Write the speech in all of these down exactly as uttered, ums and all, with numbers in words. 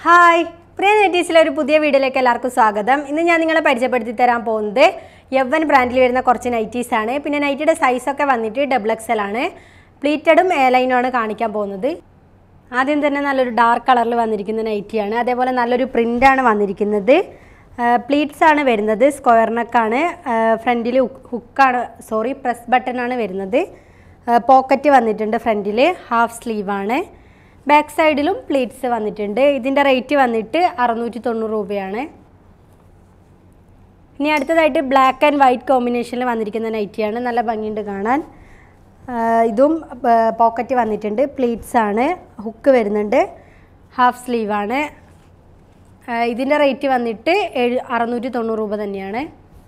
Hi പ്രിയ നൈറ്റീസിലെ ഒരു പുതിയ വീഡിയോയിലേക്ക് എല്ലാവർക്കും സ്വാഗതം. ഇന്ന് ഞാൻ നിങ്ങളെ പരിചയപ്പെടുത്തി തരാൻ പോകുന്നത് യവൻ ബ്രാൻഡിൽ വരുന്ന കുറച്ച് നൈറ്റീസ് ആണ്. പിന്നെ നൈറ്റിയുടെ സൈസൊക്കെ വന്നിട്ട് ഡബിൾ എക്സൽ ആണ്. പ്ലീറ്റഡും എ ലൈനും ആണ് കാണിക്കാൻ പോകുന്നത്. ആദ്യം തന്നെ നല്ലൊരു ഡാർക്ക് കളറിൽ വന്നിരിക്കുന്ന നൈറ്റിയാണ്. അതേപോലെ നല്ലൊരു പ്രിൻ്റാണ് വന്നിരിക്കുന്നത്. പ്ലീറ്റ്സ് ആണ് വരുന്നത്. സ്ക്വയർ നെക്കാണ്. ഫ്രണ്ടിൽ ഹുക്കാണ് സോറി പ്രസ് ബട്ടൺ ആണ് വരുന്നത്. പോക്കറ്റ് വന്നിട്ടുണ്ട്. ഫ്രണ്ടിൽ ഹാഫ് സ്ലീവാണ്. ബാക്ക് സൈഡിലും പ്ലീറ്റ്സ് വന്നിട്ടുണ്ട്. ഇതിൻ്റെ റേറ്റ് വന്നിട്ട് അറുന്നൂറ്റി തൊണ്ണൂറ് രൂപയാണ്. ഇനി അടുത്തതായിട്ട് ബ്ലാക്ക് ആൻഡ് വൈറ്റ് കോമ്പിനേഷനിൽ വന്നിരിക്കുന്ന നൈറ്റിയാണ്. നല്ല ഭംഗിയുണ്ട് കാണാൻ. ഇതും പോക്കറ്റ് വന്നിട്ടുണ്ട്. പ്ലീറ്റ്സ് ആണ്. ഹുക്ക് വരുന്നുണ്ട്. ഹാഫ് സ്ലീവാണ്. ഇതിൻ്റെ റേറ്റ് വന്നിട്ട് ഏഴ് അറുന്നൂറ്റി തൊണ്ണൂറ് രൂപ തന്നെയാണ്.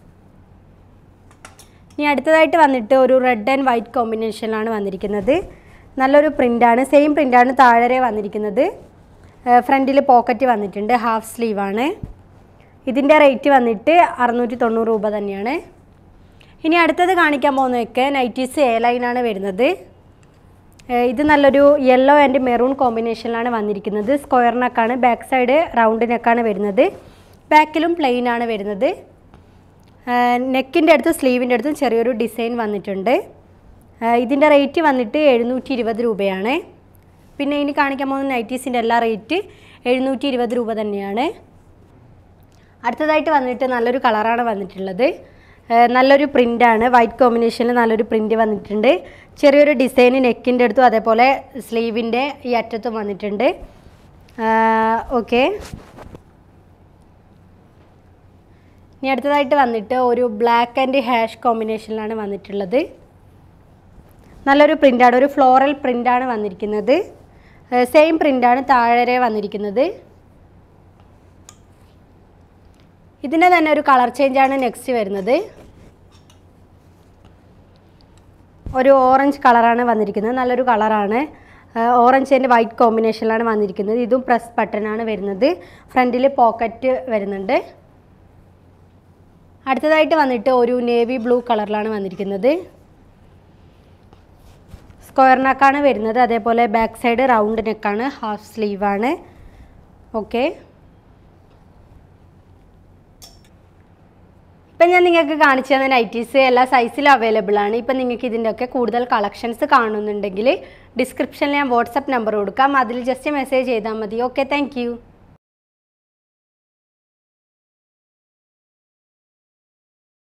ഇനി അടുത്തതായിട്ട് വന്നിട്ട് ഒരു റെഡ് ആൻഡ് വൈറ്റ് കോമ്പിനേഷനിലാണ് വന്നിരിക്കുന്നത്. നല്ലൊരു പ്രിൻ്റാണ്. സെയിം പ്രിൻ്റാണ് താഴെ വന്നിരിക്കുന്നത്. ഫ്രണ്ടിൽ പോക്കറ്റ് വന്നിട്ടുണ്ട്. ഹാഫ് സ്ലീവാണ്. ഇതിൻ്റെ റേറ്റ് വന്നിട്ട് അറുന്നൂറ്റി തൊണ്ണൂറ് രൂപ തന്നെയാണ്. ഇനി അടുത്തത് കാണിക്കാൻ പോകുന്നതൊക്കെ നൈറ്റീസ് എ ലൈനാണ് വരുന്നത്. ഇത് നല്ലൊരു യെല്ലോ ആൻഡ് മെറൂൺ കോമ്പിനേഷനിലാണ് വന്നിരിക്കുന്നത്. സ്ക്വയർ നെക്കാണ്. ബാക്ക് സൈഡ് റൗണ്ട് നെക്കാണ് വരുന്നത്. ബാക്കിലും പ്ലെയിൻ ആണ് വരുന്നത്. നെക്കിൻ്റെ അടുത്തും സ്ലീവിൻ്റെ അടുത്തും ചെറിയൊരു ഡിസൈൻ വന്നിട്ടുണ്ട്. ഇതിൻ്റെ റേറ്റ് വന്നിട്ട് എഴുന്നൂറ്റി ഇരുപത് രൂപയാണ്. പിന്നെ ഇനി കാണിക്കാൻ പോകുന്ന നൈറ്റീസിൻ്റെ എല്ലാ റേറ്റ് എഴുന്നൂറ്റി ഇരുപത് രൂപ തന്നെയാണ്. അടുത്തതായിട്ട് വന്നിട്ട് നല്ലൊരു കളറാണ് വന്നിട്ടുള്ളത്. നല്ലൊരു പ്രിൻ്റാണ്. വൈറ്റ് കോമ്പിനേഷനിൽ നല്ലൊരു പ്രിൻ്റ് വന്നിട്ടുണ്ട്. ചെറിയൊരു ഡിസൈൻ നെക്കിൻ്റെ അടുത്തും അതേപോലെ സ്ലീവിൻ്റെ ഈ അറ്റത്തും വന്നിട്ടുണ്ട്. ഓക്കെ. ഇനി അടുത്തതായിട്ട് വന്നിട്ട് ഒരു ബ്ലാക്ക് ആൻഡ് ഹാഷ് കോമ്പിനേഷനിലാണ് വന്നിട്ടുള്ളത്. നല്ലൊരു പ്രിൻ്റാണ്. ഒരു ഫ്ലോറൽ പ്രിൻ്റാണ് വന്നിരിക്കുന്നത്. സെയിം പ്രിൻ്റാണ് താഴെ വന്നിരിക്കുന്നത്. ഇതിൻ്റെ തന്നെ ഒരു കളർ ചേഞ്ചാണ് നെക്സ്റ്റ് വരുന്നത്. ഒരു ഓറഞ്ച് കളറാണ് വന്നിരിക്കുന്നത്. നല്ലൊരു കളറാണ്. ഓറഞ്ച് ആൻഡ് വൈറ്റ് കോമ്പിനേഷനിലാണ് വന്നിരിക്കുന്നത്. ഇതും പ്രസ് ബട്ടണാണ് വരുന്നത്. ഫ്രണ്ടിൽ പോക്കറ്റ് വരുന്നുണ്ട്. അടുത്തതായിട്ട് വന്നിട്ട് ഒരു നേവി ബ്ലൂ കളറിലാണ് വന്നിരിക്കുന്നത്. സ്ക്വയർ നെക്കാണ് വരുന്നത്. അതേപോലെ ബാക്ക് സൈഡ് റൗണ്ട് നെക്കാണ്. ഹാഫ് സ്ലീവാണ്. ഓക്കെ. ഇപ്പം ഞാൻ നിങ്ങൾക്ക് കാണിച്ചു തന്ന നൈറ്റീസ് എല്ലാ സൈസിലും അവൈലബിൾ ആണ്. ഇപ്പം നിങ്ങൾക്ക് ഇതിൻ്റെയൊക്കെ കൂടുതൽ കളക്ഷൻസ് കാണുന്നുണ്ടെങ്കിൽ ഡിസ്ക്രിപ്ഷനിൽ ഞാൻ വാട്സപ്പ് നമ്പർ കൊടുക്കാം. അതിൽ ജസ്റ്റ് മെസ്സേജ് ചെയ്താൽ മതി. Okay, thank U.